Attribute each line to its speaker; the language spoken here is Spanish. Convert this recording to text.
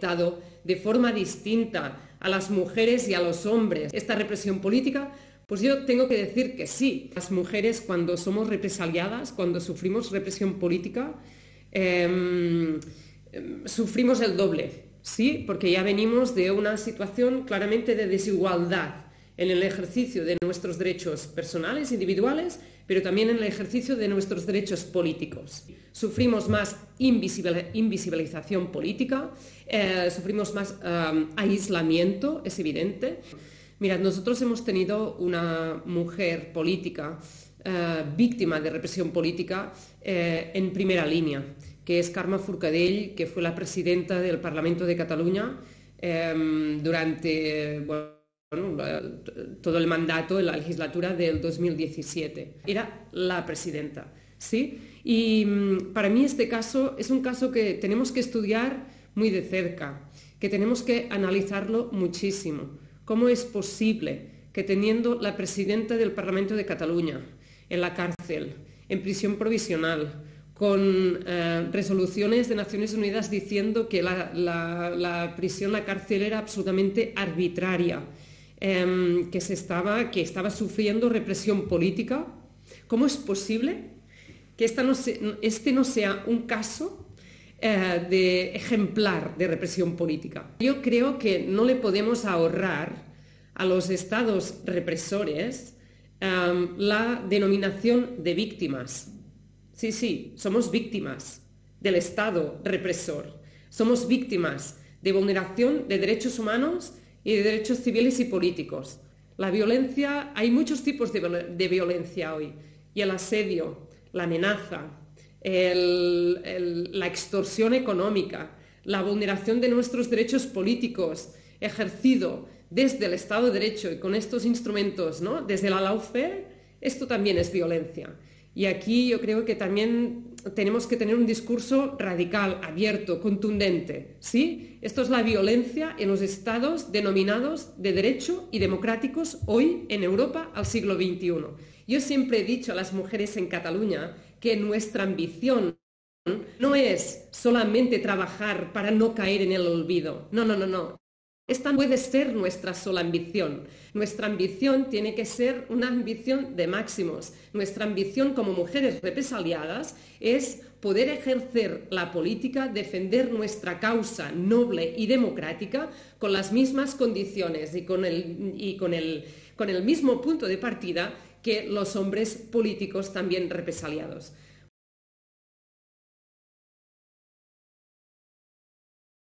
Speaker 1: afectado de forma distinta a las mujeres y a los hombres esta represión política? Pues yo tengo que decir que sí. Las mujeres, cuando somos represaliadas, cuando sufrimos represión política, sufrimos el doble, ¿sí? Porque ya venimos de una situación claramente de desigualdad en el ejercicio de nuestros derechos personales, individuales, pero también en el ejercicio de nuestros derechos políticos. Sufrimos más invisibilización política, sufrimos más aislamiento, es evidente. Mirad, nosotros hemos tenido una mujer política víctima de represión política en primera línea, que es Carme Forcadell, que fue la presidenta del Parlamento de Cataluña durante todo el mandato, la legislatura del 2017. Era la presidenta, ¿sí? Y para mí este caso es un caso que tenemos que estudiar muy de cerca, que tenemos que analizarlo muchísimo. ¿Cómo es posible que teniendo la presidenta del Parlamento de Cataluña en la cárcel, en prisión provisional, con resoluciones de Naciones Unidas diciendo que la prisión, la cárcel era absolutamente arbitraria, que estaba sufriendo represión política? ¿Cómo es posible que este no sea un caso de ejemplar de represión política? Yo creo que no le podemos ahorrar a los estados represores la denominación de víctimas. Sí, somos víctimas del estado represor, somos víctimas de vulneración de derechos humanos y de derechos civiles y políticos. La violencia, hay muchos tipos de violencia hoy, y el asedio, la amenaza, la extorsión económica, la vulneración de nuestros derechos políticos ejercido desde el Estado de Derecho y con estos instrumentos, ¿no? Desde la lawfare, esto también es violencia. Y aquí yo creo que también tenemos que tener un discurso radical, abierto, contundente, ¿sí? Esto es la violencia en los estados denominados de derecho y democráticos hoy en Europa al siglo XXI. Yo siempre he dicho a las mujeres en Cataluña que nuestra ambición no es solamente trabajar para no caer en el olvido. No. Esta no puede ser nuestra sola ambición. Nuestra ambición tiene que ser una ambición de máximos. Nuestra ambición como mujeres represaliadas es poder ejercer la política, defender nuestra causa noble y democrática con las mismas condiciones y con el mismo punto de partida que los hombres políticos también represaliados.